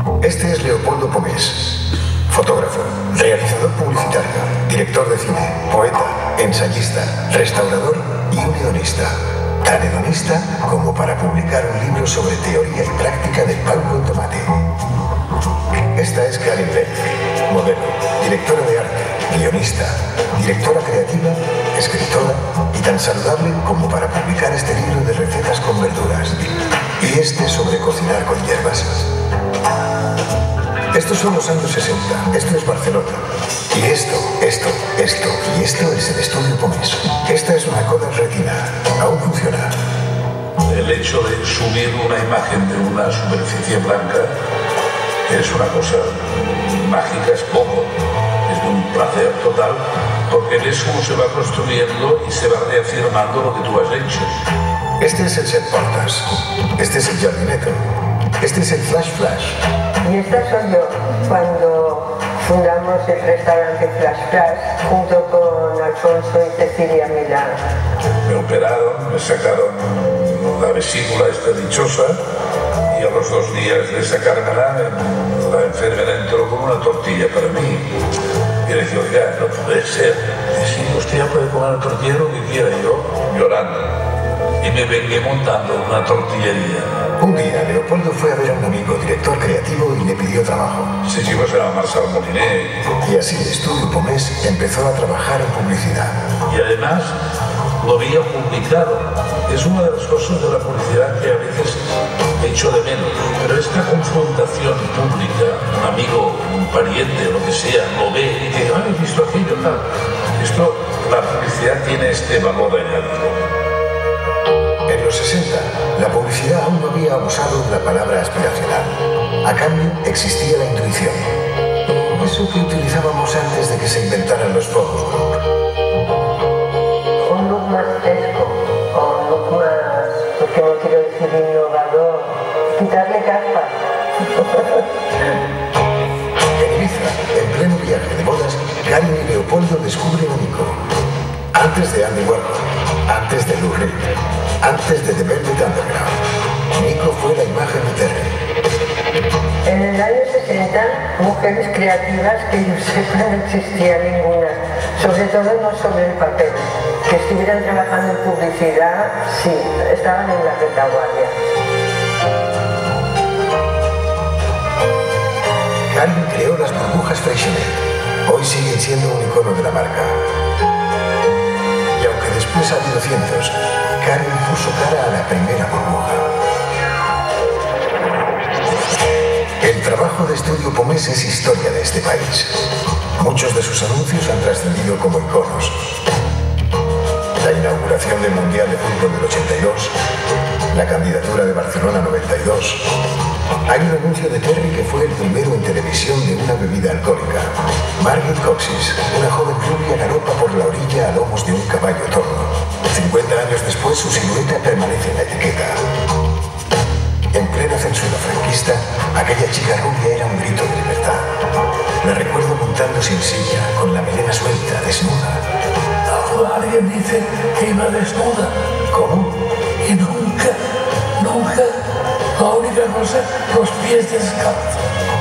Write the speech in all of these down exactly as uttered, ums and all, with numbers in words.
Este es Leopoldo Pomés, fotógrafo, realizador publicitario, director de cine, poeta, ensayista, restaurador y un hedonista. Tan hedonista como para publicar un libro sobre teoría y práctica del pan con tomate. Esta es Karin Leigh, modelo, directora de arte, guionista, directora creativa, escritora y tan saludable como para publicar este libro de recetas con verduras. Y este sobre cocinar con hierbas. Estos son los años sesenta, esto es Barcelona. Y esto, esto, esto y esto es el estudio Pomés. Esta es una Kodak Retina, aún funciona. El hecho de subir una imagen de una superficie blanca es una cosa mágica, es poco, es un placer total, porque ves cómo se va construyendo y se va reafirmando lo que tú has hecho. Este es el set Portas, este es el jardineto, este es el Flash Flash. Y esta soy yo, cuando fundamos el restaurante Flash Flash, junto con Alfonso y Cecilia Milán. Me operaron, me sacaron la vesícula esta dichosa, y a los dos días de sacármela, la enfermera entró con una tortilla para mí. Y le dije, oiga, no puede ser. Y si usted ya puede comer la tortilla lo que quiera, yo llorando. Y me vengué montando una tortillería. Un día, Leopoldo fue a ver a un amigo, director creativo, y le pidió trabajo. Ese chico se llama Marcel Moliné. Y así el estudio Pomés empezó a trabajar en publicidad. Y además lo había publicado. Es una de las cosas de la publicidad que a veces echo de menos. Pero esta confrontación pública, un amigo, un pariente, lo que sea, lo ve y dice, ah, he visto aquello, tal. Esto, la publicidad tiene este valor añadido. En los sesenta, la publicidad aún no había abusado de la palabra aspiracional. A cambio, existía la intuición. Eso que utilizábamos antes de que se inventaran los focus group. Un look más fresco, o un look más, porque no quiero decir innovador, quitarle caspa. En Ibiza, en pleno viaje de bodas, Karin y Leopoldo descubren a Nico. Antes de Andy Warhol, antes de Lou Reed, antes de The Velvet Underground, Nico fue la imagen de Terry. En el año sesenta, mujeres creativas que yo sepa no existía ninguna, sobre todo no sobre el papel. Que estuvieran trabajando en publicidad, sí, estaban en la retaguardia. Karin creó las burbujas Freixenet. Hoy siguen siendo un icono de la marca. Y aunque después ha habido cientos, Karin puso cara a la primera burbuja. El trabajo de Estudio Pomés es historia de este país. Muchos de sus anuncios han trascendido como iconos. La inauguración del Mundial de Fútbol del ochenta y dos, la candidatura de Barcelona noventa y dos. Hay un anuncio de Terry que fue el primero en televisión de una bebida alcohólica. Margaret Coxis, una joven rubia, galopa por la orilla a lomos de un caballo tordo. cincuenta años después, su silueta permanece en la etiqueta. En plena censura franquista, aquella chica rubia era un grito de libertad. La recuerdo montando sin silla, con la melena suelta, desnuda. Alguien dice que iba desnuda. ¿Cómo? Y nunca, nunca, la única cosa, los pies descalzos.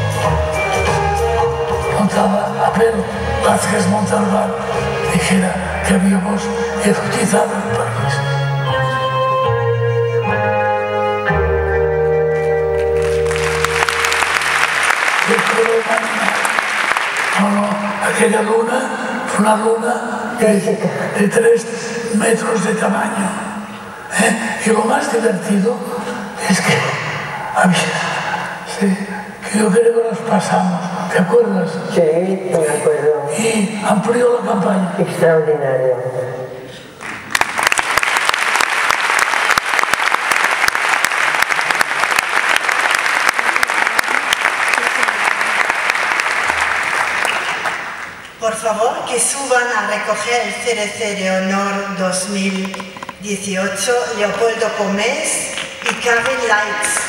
Contaba a Pedro Vázquez Montalbán, dijera que habíamos erotizado el país. No, no, aquella luna fue una luna de, de tres metros de tamaño. ¿Eh? Y lo más divertido es que había, sí, que yo creo que nos pasamos, ¿te acuerdas? Sí, me acuerdo. Y amplió la campaña. Extraordinario. Por favor, que suban a recoger el C R C de Honor dos mil dieciocho, Leopoldo Pomés y Karin Leigh.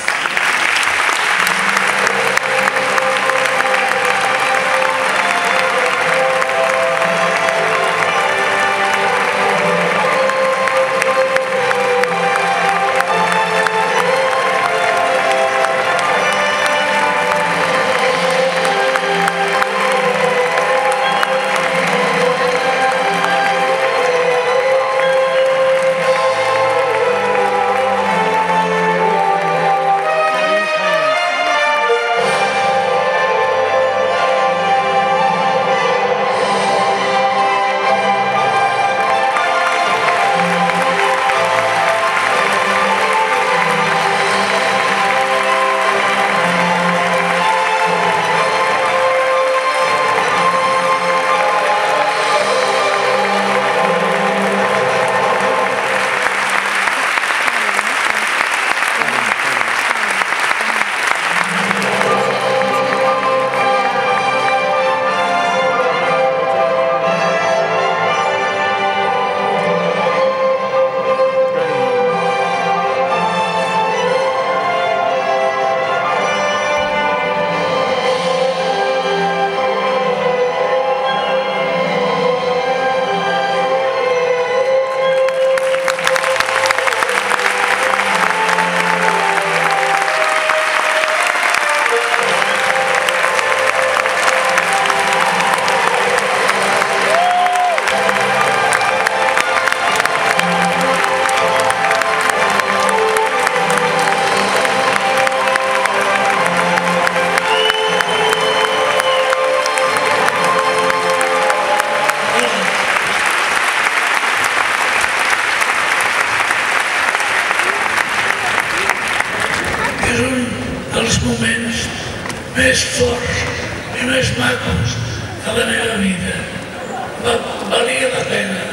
més forts i més macos de la meva vida. Va, valia la pena.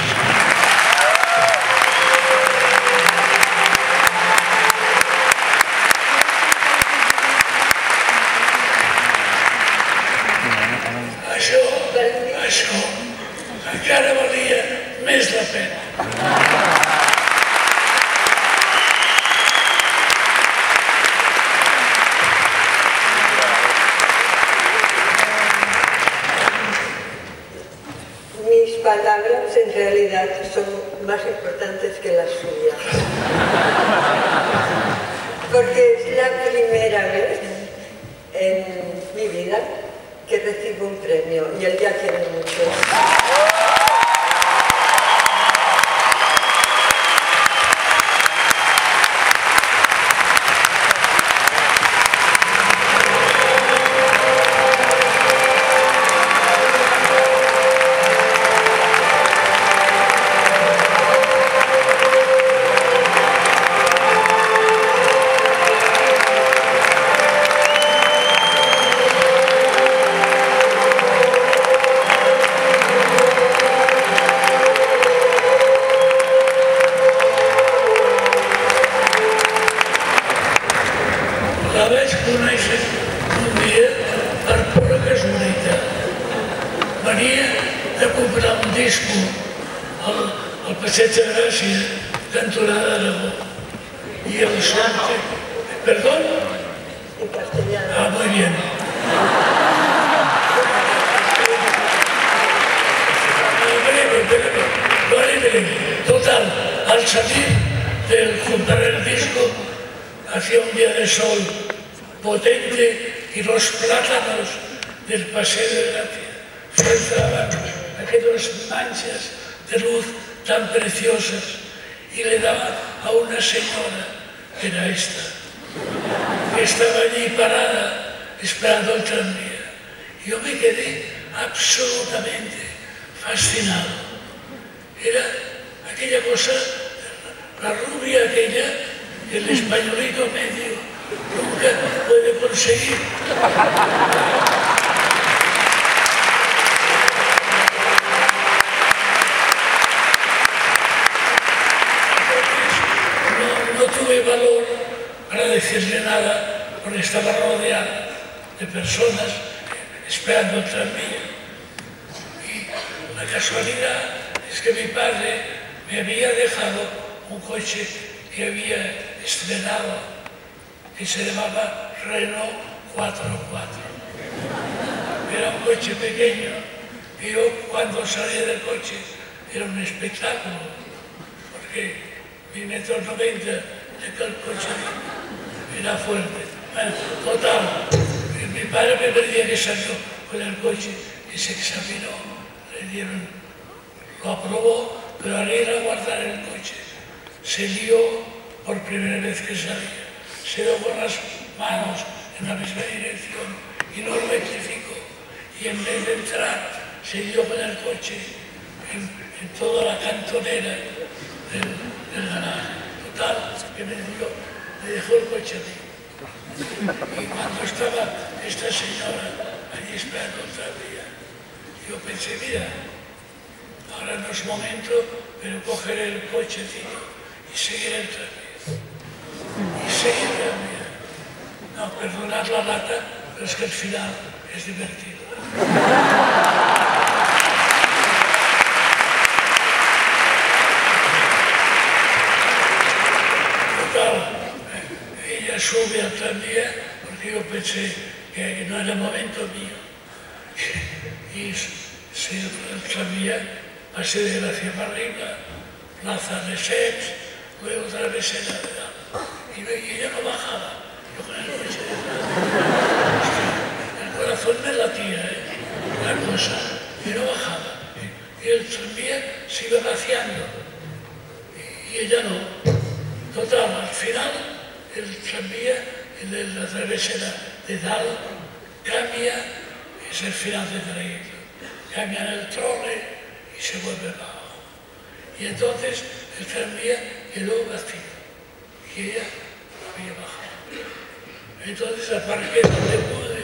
Això, això, encara valia més la pena. Mis palabras en realidad son más importantes que las suyas. Porque es la primera vez en mi vida que recibo un premio y él ya tiene muchos. La vaig conèixer un dia per pura casualitat. Venia de comprar un disco al, al Passeig de Gràcia, cantonada Aragó. I el sorte... ¿Perdón? En castellano. Ah, muy bien. Breve, breve, vale, breve. Total, al salir del comprar el disco, hacía un día de sol potente y los plátanos del Paseo de Gracia filtraban aquellas manchas de luz tan preciosas y le daban a una señora, que era esta, que estaba allí parada esperando el tranvía. Yo me quedé absolutamente fascinado. Era aquella cosa, la rubia aquella, el españolito medio nunca puede conseguir. No, no tuve valor para decirle nada porque estaba rodeado de personas esperando el tranvía. Y la casualidad es que mi padre me había dejado un coche que había estrenado, que se llamaba Renault cuatro cuatro. Era un coche pequeño y yo cuando salía del coche era un espectáculo, porque mi metro noventa de aquel coche era fuerte. Bueno, total, mi padre me pedía que salió con el coche y se examinó, le dieron, lo aprobó, pero al ir a guardar el coche se lió por primera vez que salía. Se dio con las manos en la misma dirección y no lo rectificó. Y en vez de entrar, se dio con el coche en, en toda la cantonera del, del garaje. Total, que me, dio, me dejó el coche a mí. Y cuando estaba esta señora allí esperando el tranvía, yo pensé, mira, ahora no es momento, pero cogeré el cochecito y seguiré el tranvía. Y seguir el tranvía. No, perdonad la lata, pero es que al final es divertido. Total, ella sube al tranvía porque yo pensé que no era momento mío. Y se el tranvía, pasé de Gracia para arriba, Plaza de Sex, luego otra vez en la edad. Y ella no bajaba, yo con el coche detrás. El corazón me latía, ¿eh? La cosa, y no bajaba. Y el tranvía se iba vaciando, y ella no. Total, al final, el tranvía, el de la travesera de Dal, cambia, es el final del trayecto. Cambia en el trole y se vuelve abajo. Y entonces el tranvía quedó vacío. Y ella había bajado. Entonces aparqué donde pude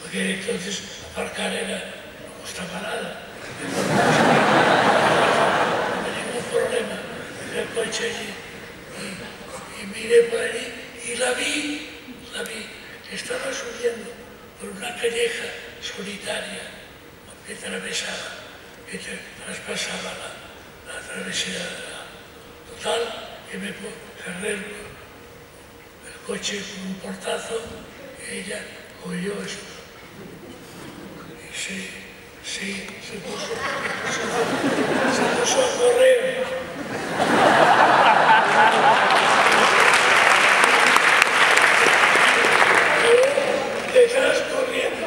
porque entonces aparcar era, no costaba nada. No había ningún problema, dejé el coche allí y, y miré por allí y la vi, la vi, que estaba subiendo por una calleja solitaria que atravesaba, que traspasaba la, la travesía total, que me cerré el, el coche con un portazo y ella oyó esto. Y sí, sí, se puso, se, se puso a correr. Yo detrás corriendo.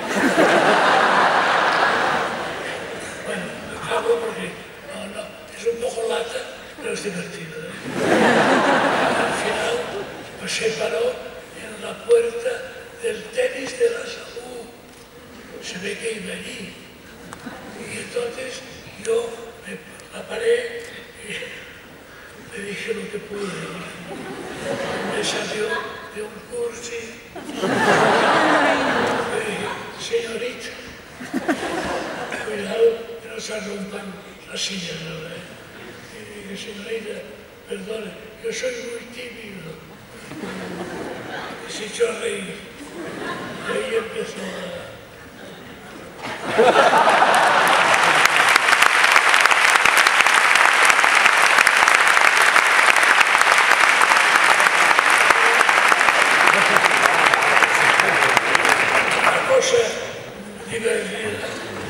Bueno, acabo porque no, no, es un poco lata, pero es divertido. ¿eh? Al final, pues se paró en la puerta del tenis de la salud. Se ve que iba allí. Y entonces yo me la paré y le dije lo que pude. Me salió de un cursi. Le dije, señorita, cuidado que no se rompan las sillas ahora. ¿eh? Y dije, señorita, perdone, yo soy muy tímido. Y se echó a reír. Y ahí empezó a... Una cosa divertida.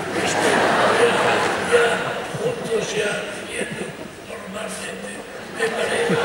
Ya, ya juntos, ya viendo normalmente, me parece.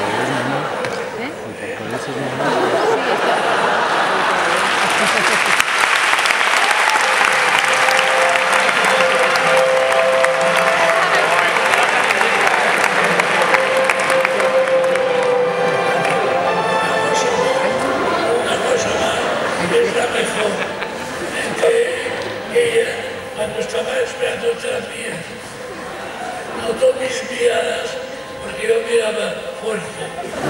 Cuando estaba esperando el tranvía, notó mis miradas porque yo miraba fuerte.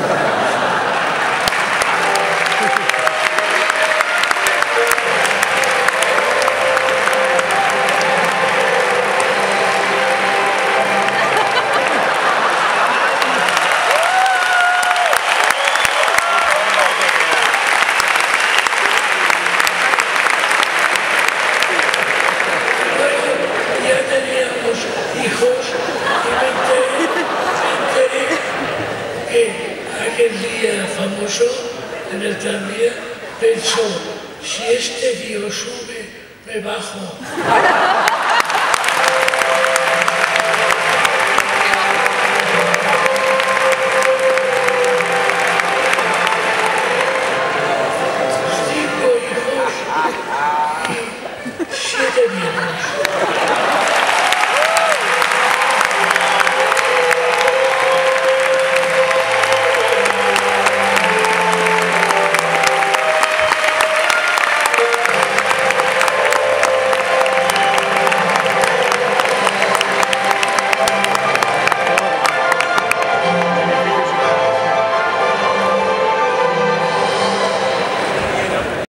Famoso en el tranvía pensó, si este tío sube, me bajo. Cinco hijos y siete nietos.